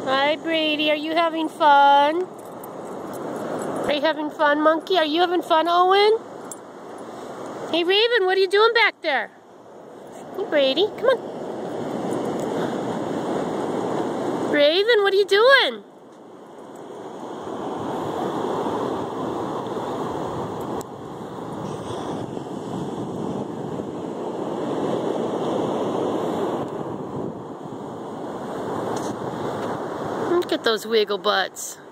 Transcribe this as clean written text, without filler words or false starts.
Hi, Brady. Are you having fun? Are you having fun, Monkey? Are you having fun, Owen? Hey, Raven, what are you doing back there? Hey, Brady, come on. Raven, what are you doing? Look at those wiggle butts.